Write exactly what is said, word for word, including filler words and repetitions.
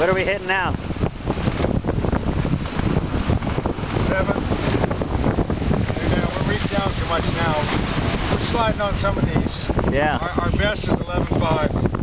What are we hitting now? Seven. And, uh, we're reefed down too much now. We're sliding on some of these. Yeah. Our, our best is eleven five.